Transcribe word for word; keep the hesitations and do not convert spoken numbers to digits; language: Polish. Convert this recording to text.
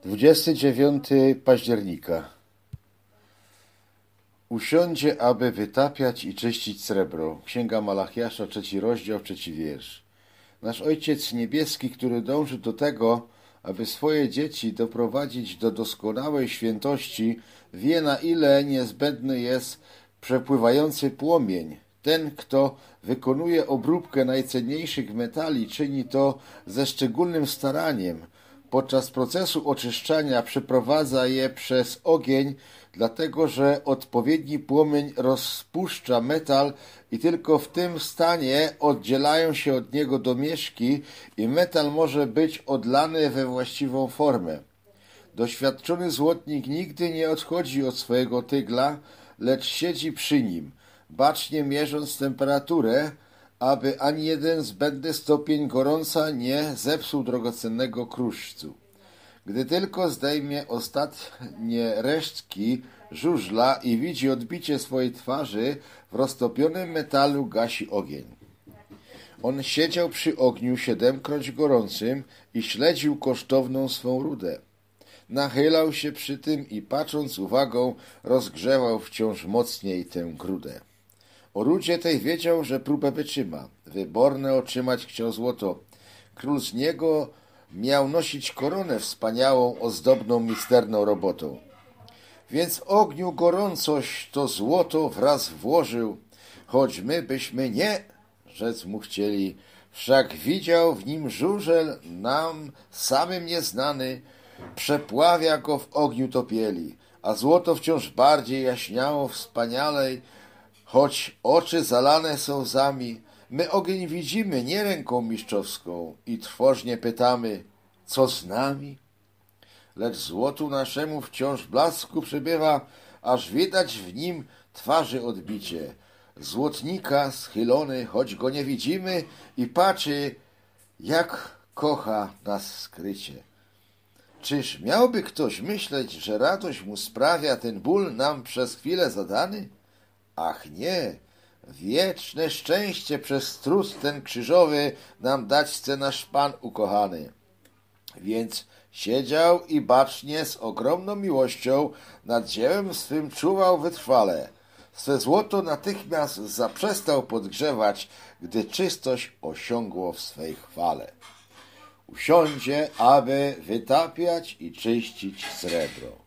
dwudziestego dziewiątego października. Usiądzie, aby wytapiać i czyścić srebro. Księga Malachiasza, trzeci rozdział, trzeci wiersz. Nasz Ojciec Niebieski, który dąży do tego, aby swoje dzieci doprowadzić do doskonałej świętości, wie, na ile niezbędny jest przepływający płomień. Ten, kto wykonuje obróbkę najcenniejszych metali, czyni to ze szczególnym staraniem. Podczas procesu oczyszczania przeprowadza je przez ogień, dlatego że odpowiedni płomień rozpuszcza metal i tylko w tym stanie oddzielają się od niego domieszki i metal może odlany odlany we właściwą formę. Doświadczony złotnik nigdy nie odchodzi od swojego tygla, lecz siedzi przy nim, bacznie mierząc temperaturę, aby ani jeden zbędny stopień gorąca nie zepsuł drogocennego kruszcu. Gdy tylko zdejmie ostatnie resztki żużla i widzi odbicie swojej twarzy, w roztopionym metalu gasi ogień. On siedział przy ogniu siedemkroć gorącym i śledził kosztowną swą rudę. Nachylał się przy tym i patrząc uwagą, rozgrzewał wciąż mocniej tę grudę. O rudzie tej wiedział, że próbę wytrzyma. Wyborne otrzymać chciał złoto. Król z niego miał nosić koronę wspaniałą, ozdobną, misterną robotą. Więc w ogniu gorącość to złoto wraz włożył, choć my byśmy nie, rzec mu chcieli, wszak widział w nim żużel nam samym nieznany, przepławia go w ogniu topieli, a złoto wciąż bardziej jaśniało wspanialej, choć oczy zalane są łzami. My ogień widzimy nie ręką mistrzowską i trwożnie pytamy, co z nami? Lecz złotu naszemu wciąż blasku przybywa, aż widać w nim twarzy odbicie. Złotnika schylony, choć go nie widzimy i patrzy, jak kocha nas skrycie. Czyż miałby ktoś myśleć, że radość mu sprawia ten ból nam przez chwilę zadany? Ach nie, wieczne szczęście przez trud ten krzyżowy nam dać chce nasz Pan ukochany. Więc siedział i bacznie z ogromną miłością nad dziełem swym czuwał wytrwale. Swe złoto natychmiast zaprzestał podgrzewać, gdy czystość osiągło w swej chwale. Usiądzie, aby wytapiać i czyścić srebro.